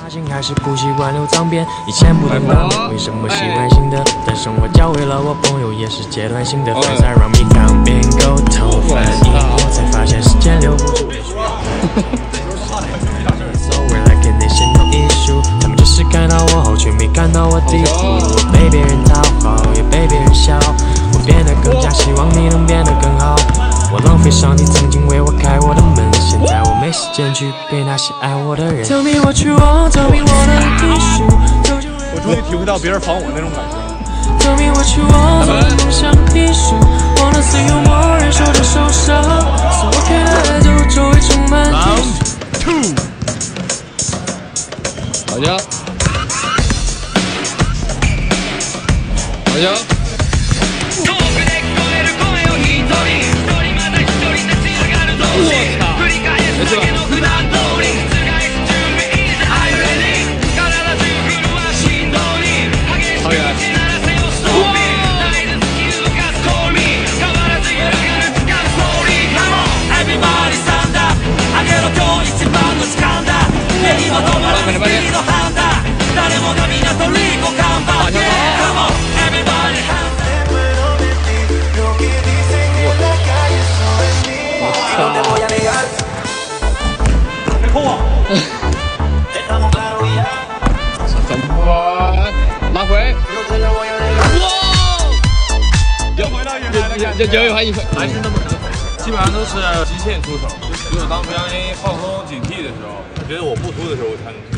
心还是不习惯留脏辫，以前不懂他们为什么喜欢新的，但生活教会了我，朋友也是阶段性的，还在让米汤边沟通翻译，我才发现时间留不住。未来跟那些 no issue， 他们只是看到我后，却没看到我地步。我被别人讨好，也被别人笑，我变得更加希望你能变得更好。我浪费上你曾经为我开我的门，现在我没时间去陪那些爱我的人。Tell me what you want, tell me what an issue。 我终于体会到别人防我那种感觉了。 Tell me what you want， 梦想艺术 ，Wanna see you more， 人受着受伤，所我看爱都周围充满。 Round 2， 好家，好家。 拉回，哇！又回到原来的感觉，又还是那么基本上都是极限出手，只有当不小心放松警惕的时候，我觉得我不出的时候才能。